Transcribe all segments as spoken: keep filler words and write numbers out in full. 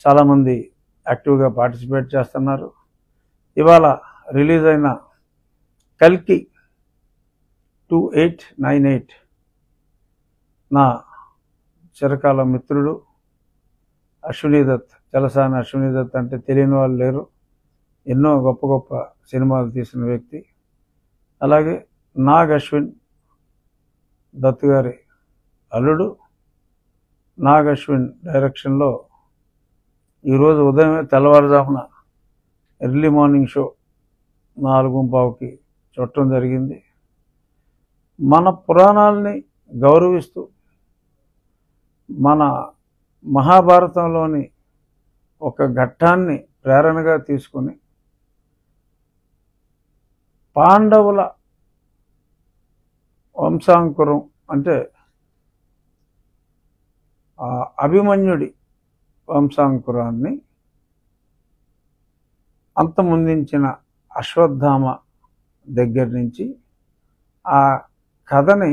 చాలామంది యాక్టివ్గా పార్టిసిపేట్ చేస్తున్నారు. ఇవాళ రిలీజ్ అయిన కల్కి టూ ఎయిట్ నైన్ ఎయిట్ నా చిరకాల మిత్రుడు అశ్వినీ దత్. చలసాని అశ్వినీ దత్ అంటే తెలియని వాళ్ళు లేరు. ఎన్నో గొప్ప గొప్ప సినిమాలు తీసిన వ్యక్తి. అలాగే నాగ్ అశ్విన్ దత్ గారి అల్లుడు. నాగ్ అశ్విన్ డైరెక్షన్లో ఈరోజు ఉదయమే తెల్లవారుజామున ఎర్లీ మార్నింగ్ షో నాలుగు పావుకి చూడటం జరిగింది. మన పురాణాలని గౌరవిస్తూ మన మహాభారతంలోని ఒక ఘట్టాన్ని ప్రేరణగా తీసుకుని పాండవుల వంశాంకురం అంటే అభిమన్యుడి వంశాంకురాన్ని అంతమొందించిన అశ్వత్థామ దగ్గర నుంచి ఆ కథని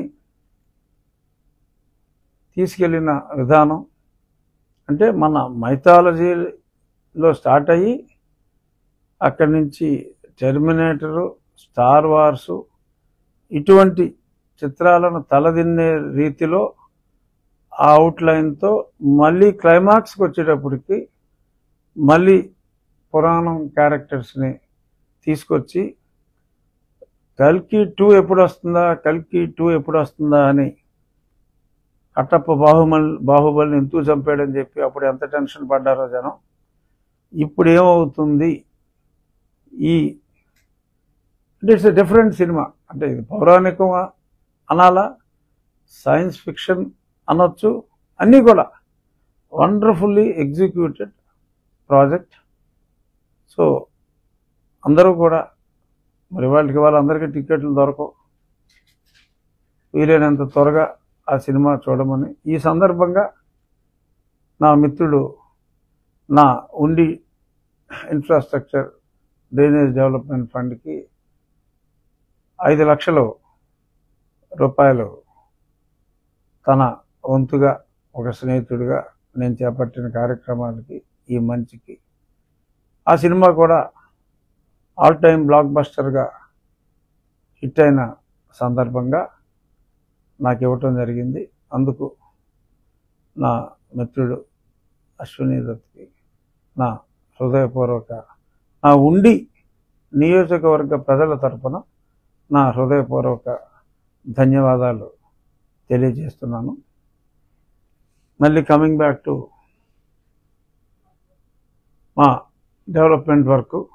తీసుకెళ్ళిన విధానం అంటే మన మైథాలజీలో స్టార్ట్ అయ్యి అక్కడి నుంచి టెర్మినేటరు, స్టార్ వార్సు ఇటువంటి చిత్రాలను తలదిన్నే రీతిలో ఆ అవుట్లైన్తో మళ్ళీ క్లైమాక్స్కి వచ్చేటప్పటికి మళ్ళీ పురాణం క్యారెక్టర్స్ని తీసుకొచ్చి కల్కి టూ ఎప్పుడు వస్తుందా కల్కి టూ ఎప్పుడు వస్తుందా అని కట్టప్ప బాహుబలి బాహుబలిని ఎందుకు చంపాడని చెప్పి అప్పుడు ఎంత టెన్షన్ పడ్డారో జనం. ఇప్పుడు ఏమవుతుంది ఈ అంటే ఇట్స్ ఎ డిఫరెంట్ సినిమా. అంటే ఇది పౌరాణికం అనాలా, సైన్స్ ఫిక్షన్ అనొచ్చు, అన్నీ కూడా వండర్ఫుల్లీ ఎగ్జిక్యూటెడ్ ప్రాజెక్ట్. సో అందరూ కూడా మరి వాళ్ళకి వాళ్ళందరికీ టికెట్లు దొరకవు, వీలైనంత త్వరగా ఆ సినిమా చూడమని ఈ సందర్భంగా నా మిత్రుడు నా ఉండి ఇన్ఫ్రాస్ట్రక్చర్ డ్రైనేజ్ డెవలప్మెంట్ ఫండ్కి ఐదు లక్షలు రూపాయలు తన వంతుగా ఒక స్నేహితుడిగా నేను చేపట్టిన కార్యక్రమాలకి ఈ మంచికి ఆ సినిమా కూడా ఆల్ టైమ్ బ్లాక్ బస్టర్గా హిట్ అయిన సందర్భంగా నాకు ఇవ్వటం జరిగింది. అందుకు నా మిత్రుడు అశ్వినీ దత్కి నా హృదయపూర్వక నా ఉండి నియోజకవర్గ ప్రజల తరపున నా హృదయపూర్వక ధన్యవాదాలు తెలియజేస్తున్నాను. మళ్ళీ కమింగ్ బ్యాక్ టు మా డెవలప్మెంట్ వర్క్,